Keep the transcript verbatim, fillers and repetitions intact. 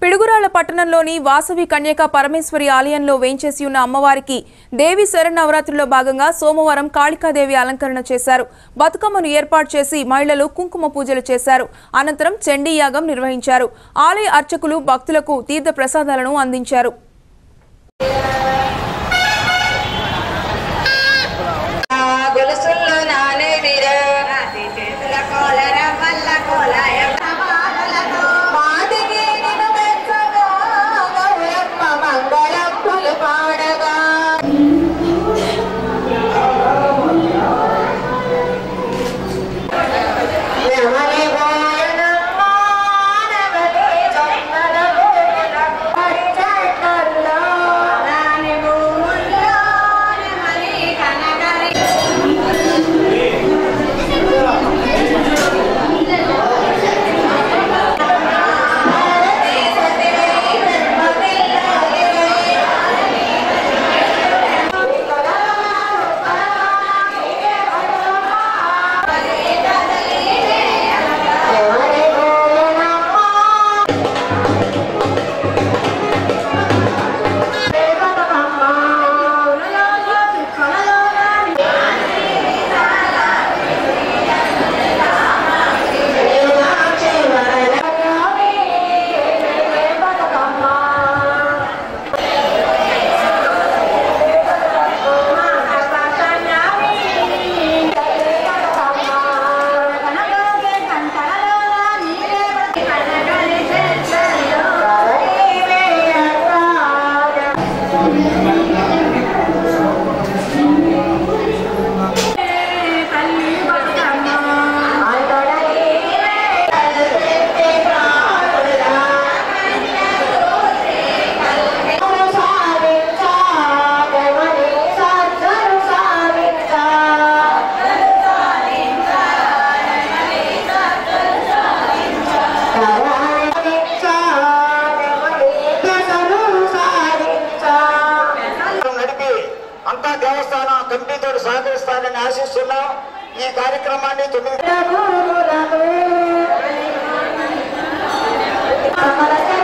పిడుగురాళ్ల పట్టణంలోని వాసవి కన్యకా పరమేశ్వరి ఆలయంలో వేంచేసి ఉన్న అమ్మవారికి దేవి శరన్నవరాత్రిలో భాగంగా సోమవారం కాళికాదేవి అలంకరణ చేశారు. బతుకమ్మను ఏర్పాటు చేసి మహిళలు కుంకుమ పూజలు చేశారు. అనంతరం చండీ యాగం నిర్వహించారు. ఆలయ అర్చకులు భక్తులకు తీర్థ ప్రసాదాలను అందించారు. దేవస్థాన కమిటీతో సహకరిస్తారని ఆశిస్తున్నాం. ఈ కార్యక్రమాన్ని తొమ్మిది